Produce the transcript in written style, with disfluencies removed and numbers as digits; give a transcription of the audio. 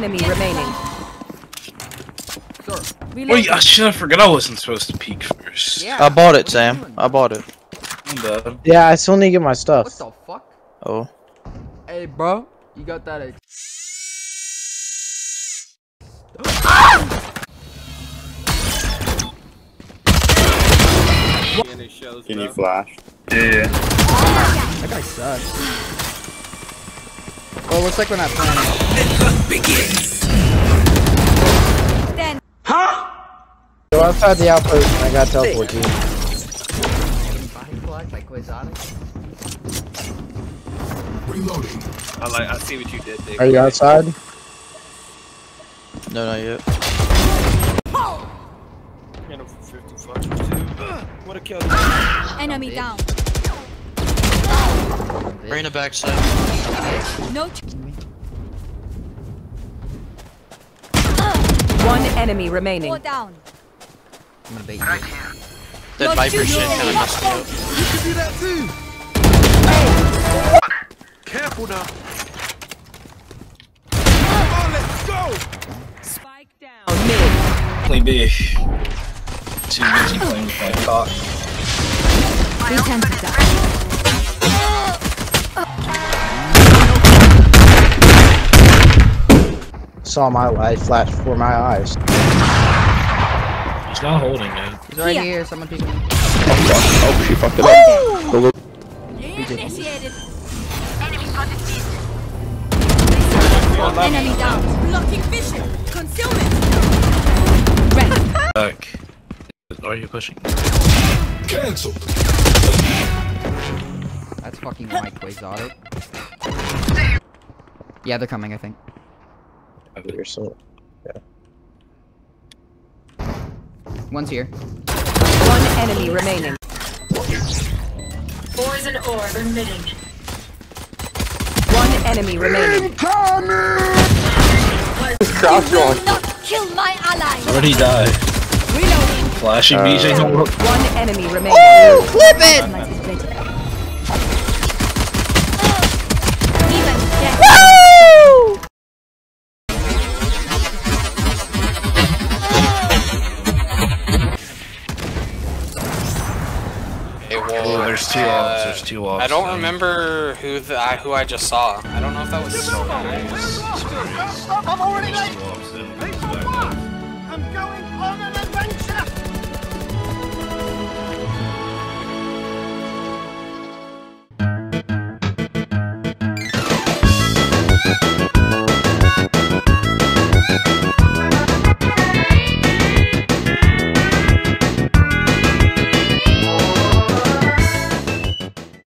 enemy remaining. Wait, I forgot I wasn't supposed to peek first. Yeah. I bought it, Sam. I bought it. I'm bad. Yeah, I still need to get my stuff. What the fuck? Oh. Hey, bro, you got that? Can you flash? Yeah. That guy sucks. Well, looks like we're not playing. Go outside the outpost and I got teleport to you. I see what you did, Dave. Are you outside? No, not yet. What a kill. Enemy down. Bring it back, Sam. No. One enemy remaining. Go down. I'm gonna bait you. That Viper shit kind of messed me up. You can do that too. Careful now. Come on, let's go. Spike down mid. Play B. Too busy playing with my cock. We can do that. Saw my light flash before my eyes. He's not holding it. He's right here. Someone peek me. Oh, she fucked it up. Initiated. Enemy down. Blocking vision. Concealment. Ready. Back. Why are you pushing? Cancel. That's fucking Mike Exotic. Yeah, they're coming, I think. You're so. One's here. One enemy remaining. Poison orb emitting. One enemy remaining. Not kill my ally. Where'd he die? Reloading. Flashing BJ. One enemy remaining. Oh, clip it. Even death. Oh, there's two offs. There's two offs. I don't remember who I just saw. I don't know if that was. I'm already late.